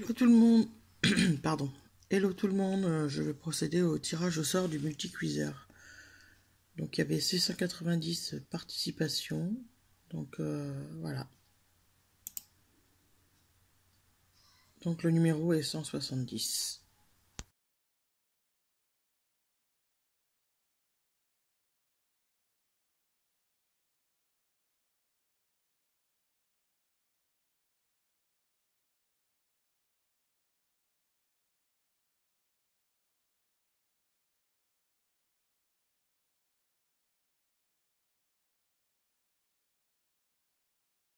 Hello tout le monde, pardon. Hello tout le monde, je vais procéder au tirage au sort du multi-cuiseur. Donc il y avait 690 participations, donc voilà. Donc le numéro est 170.